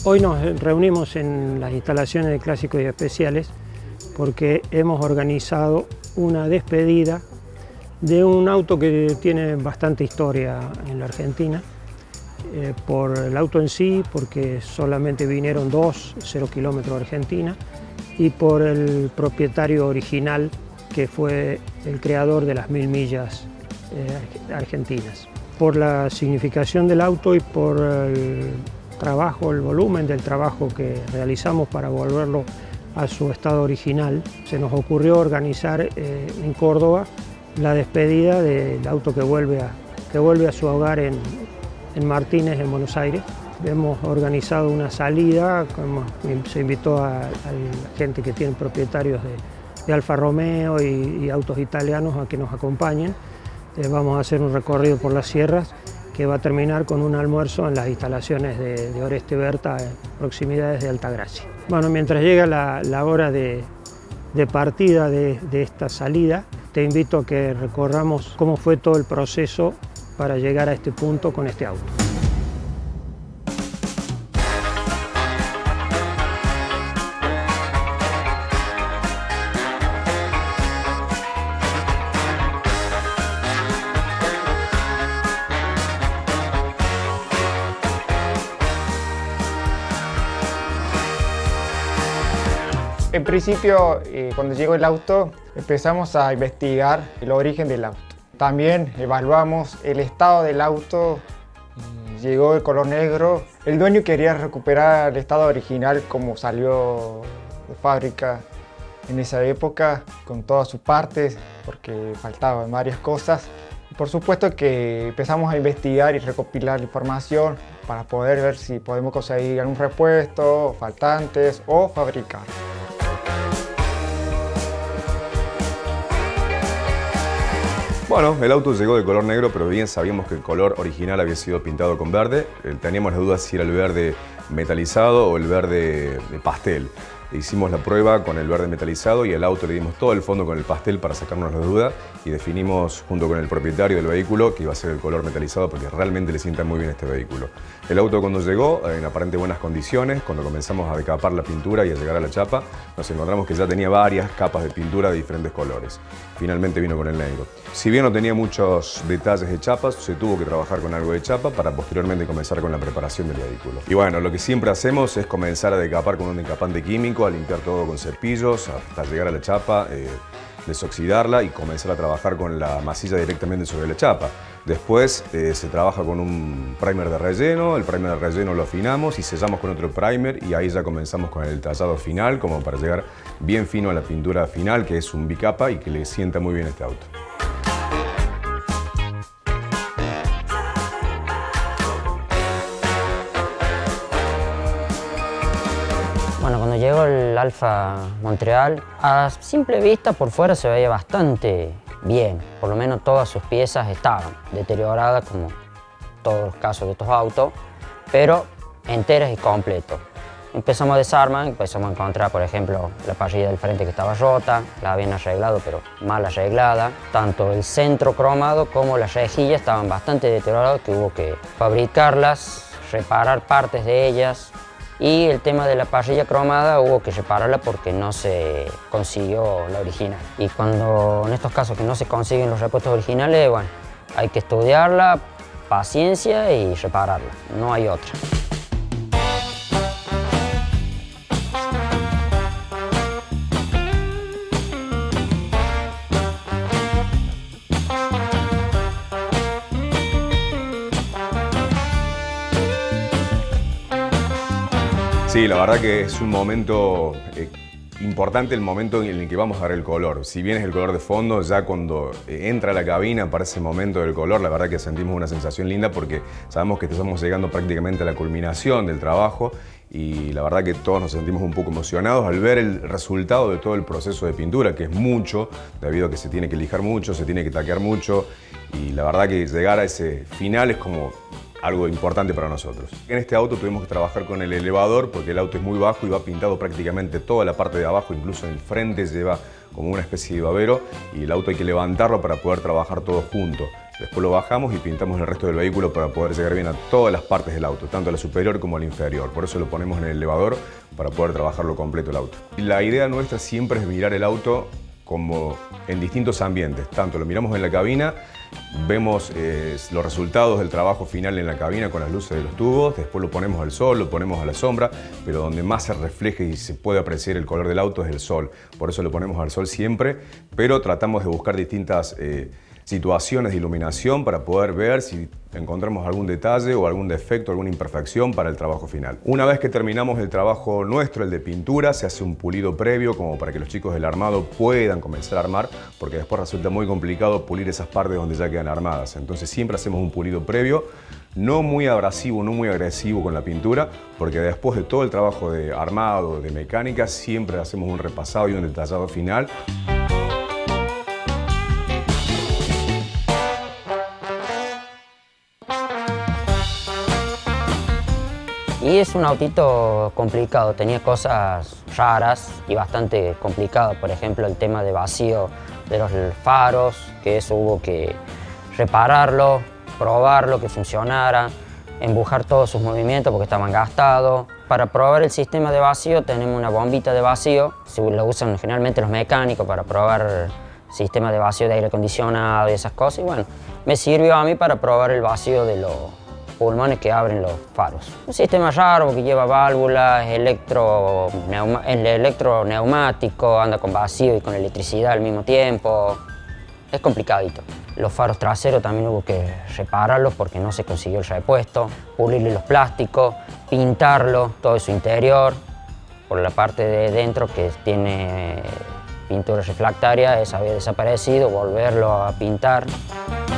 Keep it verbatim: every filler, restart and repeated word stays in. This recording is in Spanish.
Hoy nos reunimos en las instalaciones de Clásicos y Especiales porque hemos organizado una despedida de un auto que tiene bastante historia en la Argentina, eh, por el auto en sí, porque solamente vinieron dos, cero kilómetros de Argentina, y por el propietario original, que fue el creador de las mil millas eh, argentinas. Por la significación del auto y por el trabajo, el volumen del trabajo que realizamos para volverlo a su estado original, se nos ocurrió organizar eh, en Córdoba la despedida del auto que vuelve a, que vuelve a su hogar en, en Martínez, en Buenos Aires. Hemos organizado una salida, como se invitó a, a la gente que tiene propietarios de, de Alfa Romeo y, y autos italianos a que nos acompañen. Eh, vamos a hacer un recorrido por las sierras que va a terminar con un almuerzo en las instalaciones de, de Oreste Berta, en proximidades de Altagracia. Bueno, mientras llega la, la hora de, de partida de, de esta salida, te invito a que recorramos cómo fue todo el proceso para llegar a este punto con este auto. En principio, eh, cuando llegó el auto, empezamos a investigar el origen del auto. También evaluamos el estado del auto. Llegó el color negro. El dueño quería recuperar el estado original como salió de fábrica en esa época, con todas sus partes, porque faltaban varias cosas. Por supuesto que empezamos a investigar y recopilar información para poder ver si podemos conseguir algún repuesto, faltantes o fabricar. Bueno, el auto llegó de color negro, pero bien sabíamos que el color original había sido pintado con verde. Teníamos la duda si era el verde metalizado o el verde de pastel. Hicimos la prueba con el verde metalizado y al auto le dimos todo el fondo con el pastel para sacarnos la duda y definimos junto con el propietario del vehículo que iba a ser el color metalizado porque realmente le sienta muy bien este vehículo. El auto cuando llegó en aparente buenas condiciones, cuando comenzamos a decapar la pintura y a llegar a la chapa, nos encontramos que ya tenía varias capas de pintura de diferentes colores. Finalmente vino con el negro. Si bien no tenía muchos detalles de chapas, se tuvo que trabajar con algo de chapa para posteriormente comenzar con la preparación del vehículo. Y bueno, lo que siempre hacemos es comenzar a decapar con un decapante químico, a limpiar todo con cepillos hasta llegar a la chapa, eh, desoxidarla y comenzar a trabajar con la masilla directamente sobre la chapa. Después eh, se trabaja con un primer de relleno, el primer de relleno lo afinamos y sellamos con otro primer y ahí ya comenzamos con el tallado final como para llegar bien fino a la pintura final, que es un bicapa y que le sienta muy bien este auto. Bueno, cuando llegó el Alfa Montreal, a simple vista por fuera se veía bastante bien. Por lo menos todas sus piezas estaban deterioradas, como todos los casos de estos autos, pero enteras y completos. Empezamos a desarmar, empezamos a encontrar, por ejemplo, la parrilla del frente que estaba rota, la habían arreglado, pero mal arreglada. Tanto el centro cromado como las rejillas estaban bastante deterioradas, que hubo que fabricarlas, reparar partes de ellas. Y el tema de la parrilla cromada hubo que repararla porque no se consiguió la original. Y cuando en estos casos que no se consiguen los repuestos originales, bueno, hay que estudiarla, paciencia y repararla, no hay otra. Sí, la verdad que es un momento eh, importante, el momento en el que vamos a dar el color. Si bien es el color de fondo, ya cuando eh, entra a la cabina para ese momento del color, la verdad que sentimos una sensación linda porque sabemos que estamos llegando prácticamente a la culminación del trabajo y la verdad que todos nos sentimos un poco emocionados al ver el resultado de todo el proceso de pintura, que es mucho, debido a que se tiene que lijar mucho, se tiene que taquear mucho y la verdad que llegar a ese final es como algo importante para nosotros. En este auto tuvimos que trabajar con el elevador porque el auto es muy bajo y va pintado prácticamente toda la parte de abajo, incluso en el frente lleva como una especie de babero y el auto hay que levantarlo para poder trabajar todo junto. Después lo bajamos y pintamos el resto del vehículo para poder llegar bien a todas las partes del auto, tanto a la superior como a la inferior. Por eso lo ponemos en el elevador para poder trabajarlo completo el auto. La idea nuestra siempre es mirar el auto como en distintos ambientes. Tanto lo miramos en la cabina, vemos eh, los resultados del trabajo final en la cabina con las luces de los tubos, después lo ponemos al sol, lo ponemos a la sombra, pero donde más se refleja y se puede apreciar el color del auto es el sol. Por eso lo ponemos al sol siempre, pero tratamos de buscar distintas eh, situaciones de iluminación para poder ver si encontramos algún detalle o algún defecto, alguna imperfección para el trabajo final. Una vez que terminamos el trabajo nuestro, el de pintura, se hace un pulido previo como para que los chicos del armado puedan comenzar a armar, porque después resulta muy complicado pulir esas partes donde ya quedan armadas. Entonces siempre hacemos un pulido previo, no muy abrasivo, no muy agresivo con la pintura, porque después de todo el trabajo de armado, de mecánica, siempre hacemos un repasado y un detallado final. Y es un autito complicado, tenía cosas raras y bastante complicadas. Por ejemplo, el tema de vacío de los faros, que eso hubo que repararlo, probarlo, que funcionara, empujar todos sus movimientos porque estaban gastados. Para probar el sistema de vacío tenemos una bombita de vacío, se lo usan generalmente los mecánicos para probar sistema de vacío de aire acondicionado y esas cosas. Y bueno, me sirvió a mí para probar el vacío de los pulmones que abren los faros. Un sistema raro porque lleva válvulas, electro, neuma, el electroneumático, anda con vacío y con electricidad al mismo tiempo. Es complicadito. Los faros traseros también hubo que repararlos porque no se consiguió el repuesto, pulirle los plásticos, pintarlo, todo su interior. Por la parte de dentro que tiene pintura refractaria, esa había desaparecido, volverlo a pintar.